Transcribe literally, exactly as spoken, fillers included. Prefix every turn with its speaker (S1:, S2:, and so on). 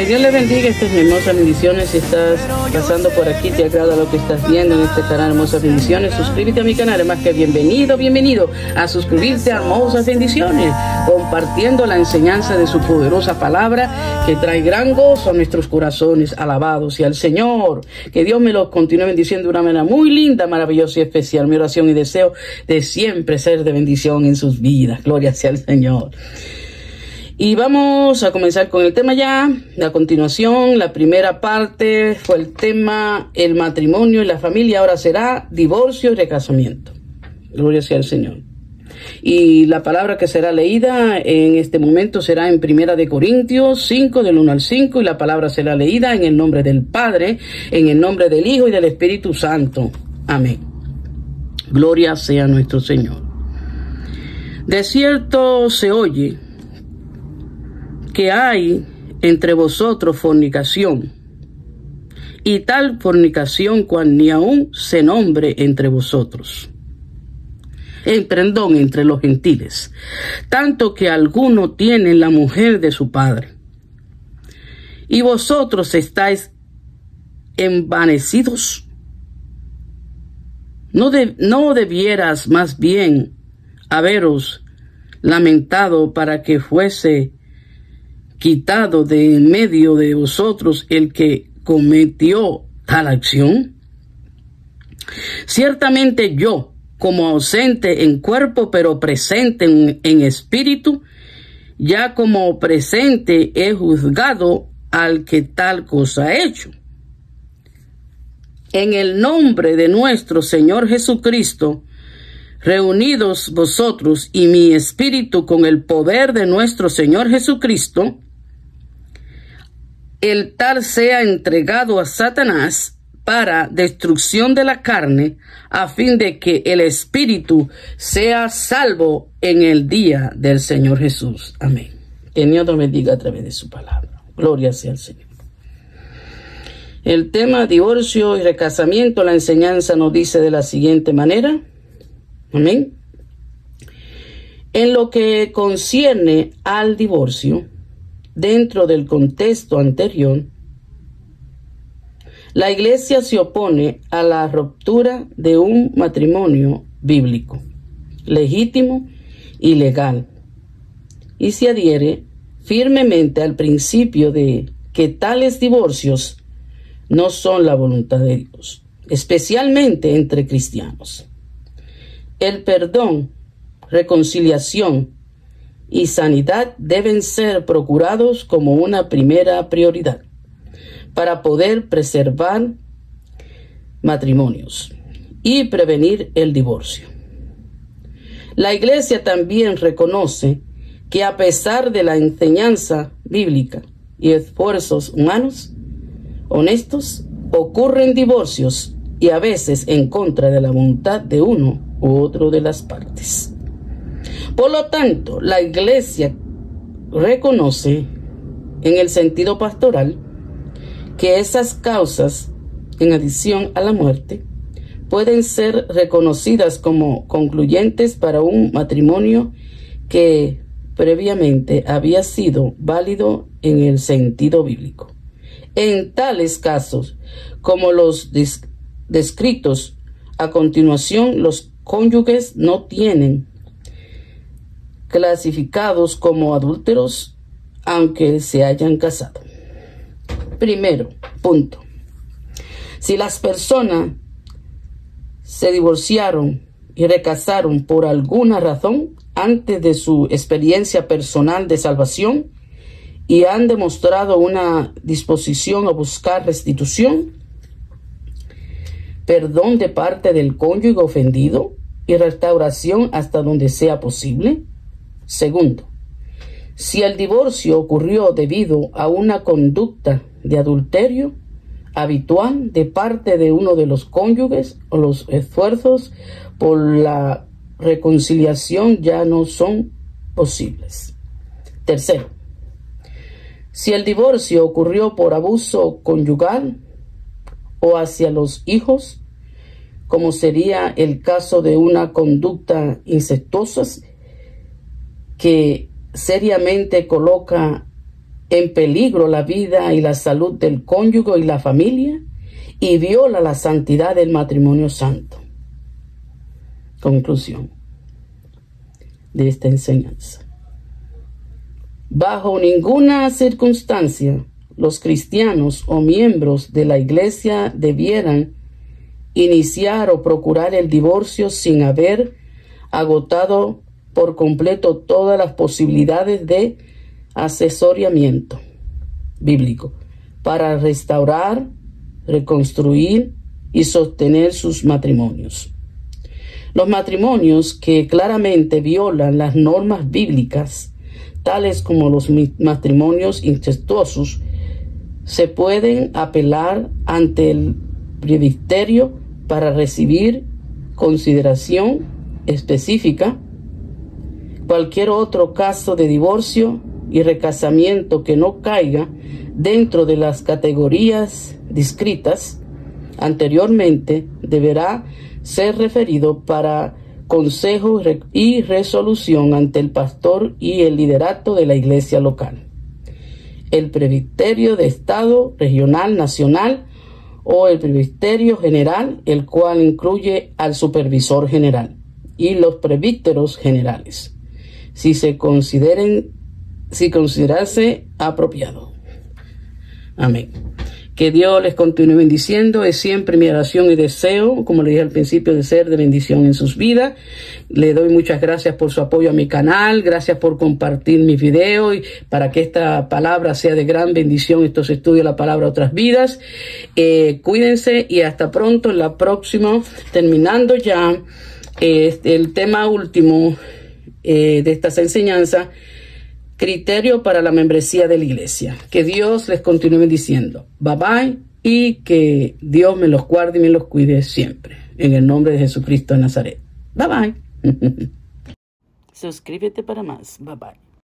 S1: Dios le bendiga. Estas hermosas bendiciones. Si estás pasando por aquí, te agrada lo que estás viendo en este canal Hermosas Bendiciones, suscríbete a mi canal. Es más que bienvenido, bienvenido a suscribirte a Hermosas Bendiciones, compartiendo la enseñanza de su poderosa palabra que trae gran gozo a nuestros corazones. Alabados y al Señor. Que Dios me los continúe bendiciendo de una manera muy linda, maravillosa y especial. Mi oración y deseo de siempre ser de bendición en sus vidas. Gloria sea al Señor. Y vamos a comenzar con el tema ya. A continuación, la primera parte fue el tema el matrimonio y la familia. Ahora será divorcio y recasamiento. Gloria sea al Señor. Y la palabra que será leída en este momento será en Primera de Corintios cinco, del uno al cinco. Y la palabra será leída en el nombre del Padre, en el nombre del Hijo y del Espíritu Santo. Amén. Gloria sea nuestro Señor. De cierto se oye que hay entre vosotros fornicación, y tal fornicación cual ni aún se nombre entre vosotros, en perdón, entre los gentiles, tanto que alguno tiene la mujer de su padre. Y vosotros estáis envanecidos. ¿No, de, no debieras más bien haberos lamentado para que fuese quitado de en medio de vosotros el que cometió tal acción? Ciertamente yo, como ausente en cuerpo, pero presente en, en espíritu, ya como presente he juzgado al que tal cosa ha hecho. En el nombre de nuestro Señor Jesucristo, reunidos vosotros y mi espíritu con el poder de nuestro Señor Jesucristo, el tal sea entregado a Satanás para destrucción de la carne, a fin de que el espíritu sea salvo en el día del Señor Jesús. Amén. Que Dios nos bendiga a través de su palabra. Gloria sea al Señor. El tema divorcio y recasamiento, la enseñanza nos dice de la siguiente manera. Amén. En lo que concierne al divorcio, dentro del contexto anterior, la Iglesia se opone a la ruptura de un matrimonio bíblico, legítimo y legal, y se adhiere firmemente al principio de que tales divorcios no son la voluntad de Dios, especialmente entre cristianos. El perdón, reconciliación y sanidad deben ser procurados como una primera prioridad para poder preservar matrimonios y prevenir el divorcio. La Iglesia también reconoce que a pesar de la enseñanza bíblica y esfuerzos humanos honestos, ocurren divorcios y a veces en contra de la voluntad de uno u otro de las partes. Por lo tanto, la Iglesia reconoce en el sentido pastoral que esas causas, en adición a la muerte, pueden ser reconocidas como concluyentes para un matrimonio que previamente había sido válido en el sentido bíblico. En tales casos, como los descritos a continuación, los cónyuges no tienen clasificados como adúlteros, aunque se hayan casado. Primero, punto. Si las personas se divorciaron y recasaron por alguna razón antes de su experiencia personal de salvación y han demostrado una disposición a buscar restitución, perdón de parte del cónyuge ofendido y restauración hasta donde sea posible. Segundo, si el divorcio ocurrió debido a una conducta de adulterio habitual de parte de uno de los cónyuges o los esfuerzos por la reconciliación ya no son posibles. Tercero, si el divorcio ocurrió por abuso conyugal o hacia los hijos, como sería el caso de una conducta incestuosa que seriamente coloca en peligro la vida y la salud del cónyuge y la familia y viola la santidad del matrimonio santo. Conclusión de esta enseñanza. Bajo ninguna circunstancia, los cristianos o miembros de la iglesia debieran iniciar o procurar el divorcio sin haber agotado por completo todas las posibilidades de asesoramiento bíblico para restaurar, reconstruir y sostener sus matrimonios. Los matrimonios que claramente violan las normas bíblicas, tales como los matrimonios incestuosos, se pueden apelar ante el presbiterio para recibir consideración específica. Cualquier otro caso de divorcio y recasamiento que no caiga dentro de las categorías descritas anteriormente deberá ser referido para consejo y resolución ante el pastor y el liderato de la iglesia local, el presbiterio de estado, regional, nacional o el presbiterio general, el cual incluye al supervisor general y los presbíteros generales, si se consideren, si considerase apropiado. Amén. Que Dios les continúe bendiciendo. Es siempre mi oración y deseo, como le dije al principio, de ser de bendición en sus vidas. Le doy muchas gracias por su apoyo a mi canal. Gracias por compartir mis videos y para que esta palabra sea de gran bendición. Estos estudios de la palabra a otras vidas. Eh, cuídense y hasta pronto en la próxima. Terminando ya eh, el tema último eh, de estas enseñanzas. Criterio para la membresía de la iglesia. Que Dios les continúe bendiciendo. Bye bye y que Dios me los guarde y me los cuide siempre. En el nombre de Jesucristo de Nazaret. Bye bye. Suscríbete para más. Bye bye.